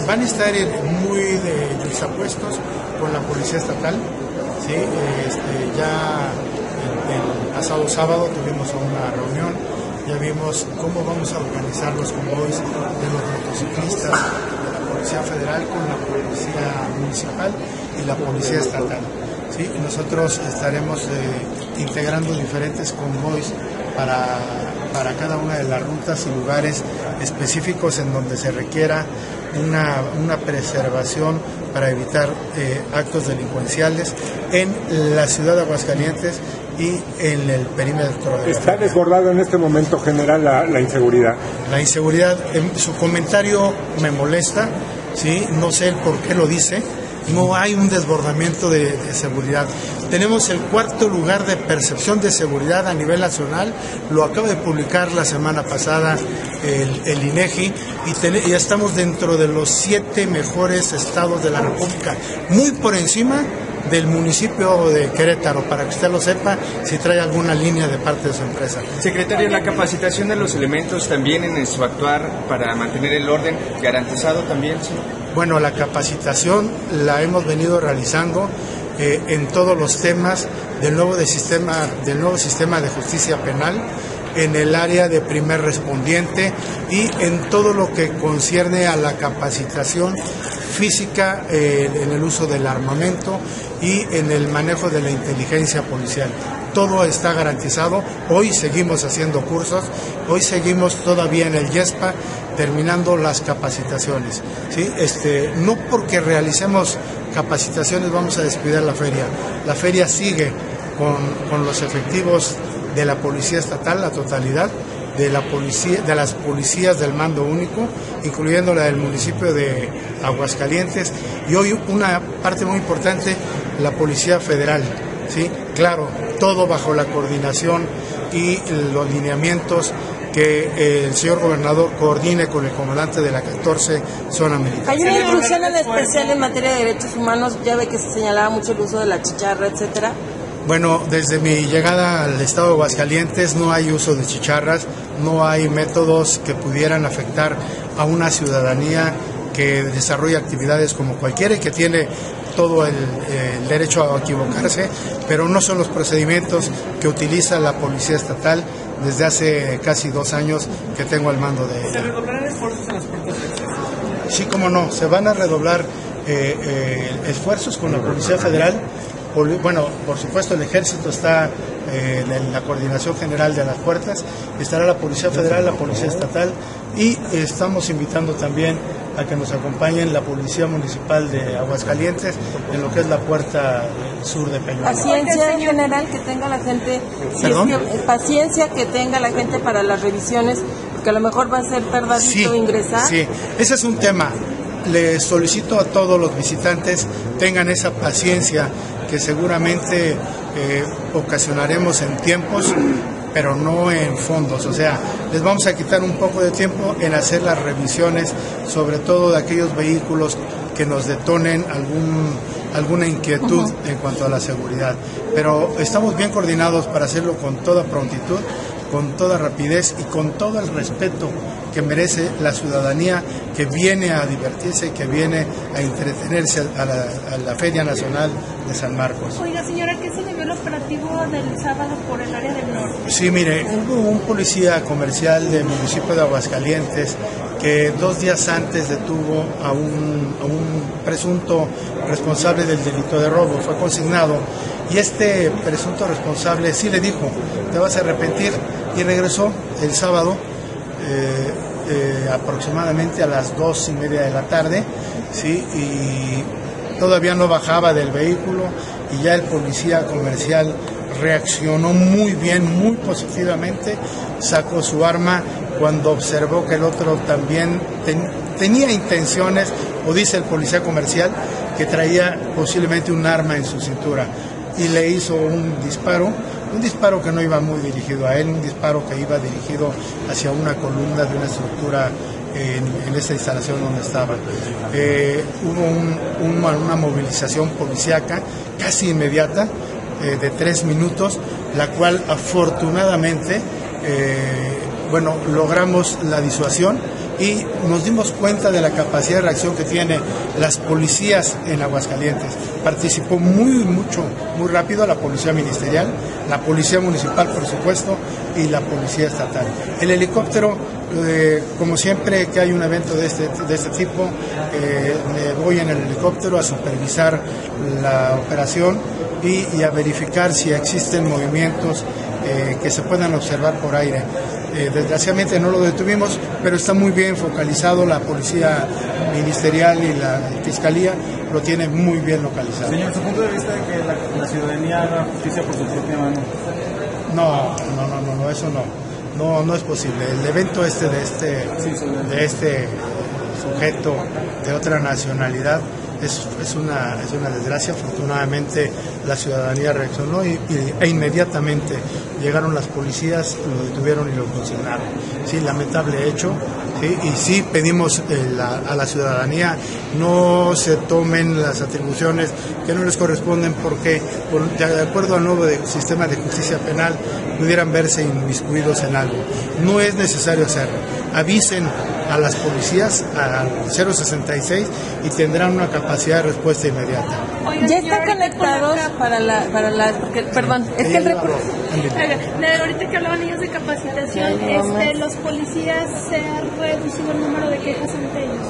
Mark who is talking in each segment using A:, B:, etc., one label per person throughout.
A: van a estar muy juxtapuestos con la Policía Estatal, ¿sí? Ya el pasado sábado tuvimos una reunión, ya vimos cómo vamos a organizar los convoys de los motociclistas de la Policía Federal con la Policía Municipal y la Policía Estatal. ¿Sí? Nosotros estaremos integrando diferentes convoys para cada una de las rutas y lugares específicos en donde se requiera una preservación para evitar actos delincuenciales en la ciudad de Aguascalientes y en el perímetro.
B: ¿Está desbordado en este momento general la inseguridad?
A: La inseguridad, su comentario me molesta, ¿sí? No sé el por qué lo dice. No hay un desbordamiento de seguridad. Tenemos el 4º lugar de percepción de seguridad a nivel nacional. Lo acaba de publicar la semana pasada el INEGI y ya estamos dentro de los 7 mejores estados de la República, muy por encima del municipio de Querétaro, para que usted lo sepa, si trae alguna línea de parte de su empresa.
C: Secretario, la capacitación de los elementos también en su actuar para mantener el orden garantizado también, ¿sí?
A: Bueno, la capacitación la hemos venido realizando en todos los temas del nuevo sistema de justicia penal, en el área de primer respondiente y en todo lo que concierne a la capacitación física, en el uso del armamento y en el manejo de la inteligencia policial. Todo está garantizado. Hoy seguimos haciendo cursos, hoy seguimos todavía en el YESPA terminando las capacitaciones, ¿sí? No porque realicemos capacitaciones vamos a descuidar la feria. La feria sigue con los efectivos de la Policía Estatal, la totalidad de las policías del mando único, incluyendo la del municipio de Aguascalientes, y hoy una parte muy importante, la Policía Federal, ¿sí? Claro, todo bajo la coordinación y los lineamientos que el señor gobernador coordine con el comandante de la 14 zona militar.
D: Hay una instrucción en especial en materia de derechos humanos, ya ve que se señalaba mucho el uso de la chicharra, etcétera.
A: Bueno, desde mi llegada al estado de Aguascalientes no hay uso de chicharras, no hay métodos que pudieran afectar a una ciudadanía que desarrolla actividades como cualquiera y que tiene todo el derecho a equivocarse, pero no son los procedimientos que utiliza la Policía Estatal desde hace casi 2 años que tengo al mando de ella.
E: ¿Se redoblarán esfuerzos en los puertos de acceso?
A: Sí, cómo no, se van a redoblar esfuerzos con la Policía Federal. Bueno, por supuesto el Ejército está en la Coordinación General de las Puertas, estará la Policía Federal, la Policía Estatal y estamos invitando también a que nos acompañen la Policía Municipal de Aguascalientes en lo que es la puerta sur de Peñuela.
D: Paciencia en general que tenga la gente, paciencia que tenga la gente para las revisiones, porque a lo mejor va a ser tardadito ingresar.
A: Sí, ese es un tema. Les solicito a todos los visitantes tengan esa paciencia que seguramente ocasionaremos en tiempos, pero no en fondos. O sea, les vamos a quitar un poco de tiempo en hacer las revisiones, sobre todo de aquellos vehículos que nos detonen alguna inquietud en cuanto a la seguridad. Pero estamos bien coordinados para hacerlo con toda prontitud, con toda rapidez y con todo el respeto que merece la ciudadanía que viene a divertirse, que viene a entretenerse a la Feria Nacional de San Marcos.
E: Oiga, señora, ¿qué se debió el operativo del sábado por el área del norte?
A: Sí, mire, hubo un policía comercial del municipio de Aguascalientes que 2 días antes detuvo a un presunto responsable del delito de robo. Fue consignado y este presunto responsable sí le dijo, te vas a arrepentir, y regresó el sábado aproximadamente a las 2:30 de la tarde, ¿sí? Y todavía no bajaba del vehículo y ya el policía comercial reaccionó muy bien, muy positivamente, sacó su arma cuando observó que el otro también tenía intenciones, o dice el policía comercial, que traía posiblemente un arma en su cintura, y le hizo un disparo que no iba muy dirigido a él, un disparo que iba dirigido hacia una columna de una estructura en esa instalación donde estaba. Hubo una movilización policíaca casi inmediata, de 3 minutos, la cual afortunadamente logramos la disuasión y nos dimos cuenta de la capacidad de reacción que tienen las policías en Aguascalientes. Participó muy rápido la policía ministerial, la policía municipal, por supuesto, y la policía estatal. El helicóptero, como siempre que hay un evento de este tipo, me voy en el helicóptero a supervisar la operación y a verificar si existen movimientos que se puedan observar por aire. Desgraciadamente no lo detuvimos, pero está muy bien focalizado, la policía ministerial y la fiscalía lo tiene muy bien localizado.
F: Señor, ¿su punto de vista de que la ciudadanía haga justicia por su propia mano?
A: No, eso no es posible. El evento de este sujeto de otra nacionalidad es una desgracia. Afortunadamente la ciudadanía reaccionó e inmediatamente llegaron las policías, lo detuvieron y lo consignaron. Sí, lamentable hecho. ¿Sí? Y sí pedimos a la ciudadanía no se tomen las atribuciones que no les corresponden, porque de acuerdo al nuevo sistema de justicia penal pudieran verse inmiscuidos en algo. No es necesario hacerlo. Avisen a las policías al 066 y tendrán una capacidad de respuesta inmediata.
D: Oiga, ya están conectados perdón, es que el
E: ahorita que hablaban ellos de capacitación, los policías se han reducido el número de quejas ante ellos.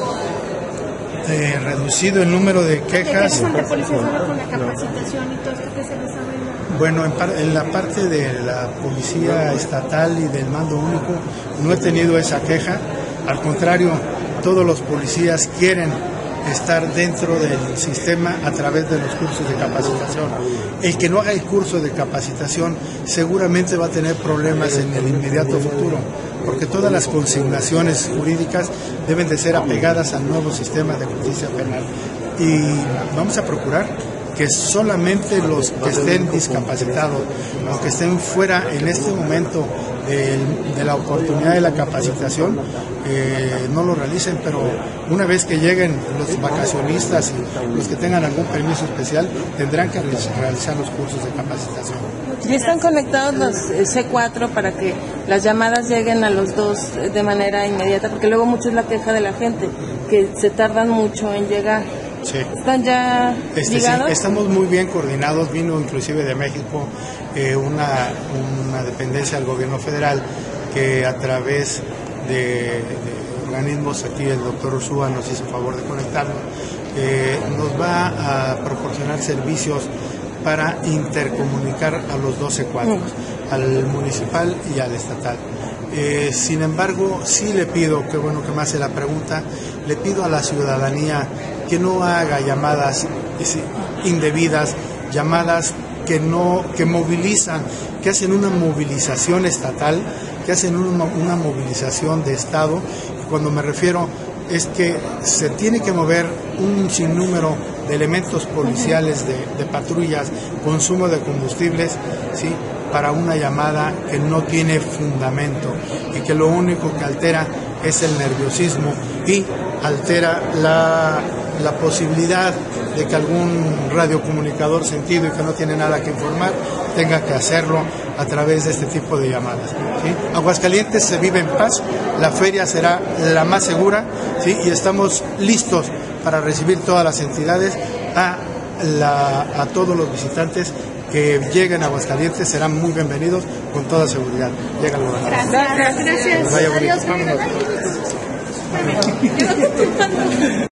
A: Reducido el número de quejas
E: ante policías ahora con la capacitación y todo esto que se les ha brindado.
A: Bueno, en la parte de la policía estatal y del mando único no he tenido esa queja. Al contrario, todos los policías quieren estar dentro del sistema a través de los cursos de capacitación. El que no haga el curso de capacitación seguramente va a tener problemas en el inmediato futuro, porque todas las consignaciones jurídicas deben de ser apegadas al nuevo sistema de justicia penal. Y vamos a procurar que solamente los que estén discapacitados, los que estén fuera en este momento de la oportunidad de la capacitación, no lo realicen, pero una vez que lleguen los vacacionistas y los que tengan algún permiso especial, tendrán que realizar los cursos de capacitación.
D: ¿Ya están conectados los C4 para que las llamadas lleguen a los dos de manera inmediata? Porque luego mucho es la queja de la gente, que se tardan mucho en llegar.
A: Sí.
D: ¿Están ya ligados?
A: Sí, estamos muy bien coordinados. Vino inclusive de México una dependencia del gobierno federal que a través de organismos, aquí el doctor Ursúa nos hizo favor de conectarnos, nos va a proporcionar servicios para intercomunicar a los 12 cuadros, al municipal y al estatal. Sin embargo, sí le pido, qué bueno que me hace la pregunta, le pido a la ciudadanía que no haga llamadas indebidas, llamadas que movilizan, que hacen una movilización estatal, que hacen una movilización de Estado. Y cuando me refiero es que se tiene que mover un sinnúmero de elementos policiales, de patrullas, consumo de combustibles, ¿sí?, para una llamada que no tiene fundamento y que lo único que altera es el nerviosismo y altera la posibilidad de que algún radiocomunicador sentido y que no tiene nada que informar tenga que hacerlo a través de este tipo de llamadas, ¿sí? Aguascalientes se vive en paz, la feria será la más segura, ¿sí?, y estamos listos para recibir todas las entidades, a todos los visitantes que lleguen a Aguascalientes serán muy bienvenidos con toda seguridad. Llega el gobernador.
E: Gracias.
A: Vaya bonito.
E: Adiós.